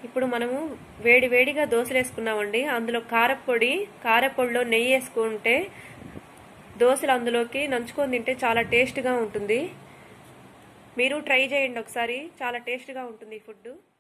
ఇప్పుడు మనము వేడి వేడిగా దోశలు వేసుకున్నామండి. అందులో కారపొడిలో నెయ్యి వేసుకుంటే దోశలు అందులోకి నంచుకొని తింటే చాలా టేస్ట్గా ఉంటుంది. మీరు ట్రై చేయండి ఒకసారి, చాలా టేస్ట్గా ఉంటుంది ఈ ఫుడ్.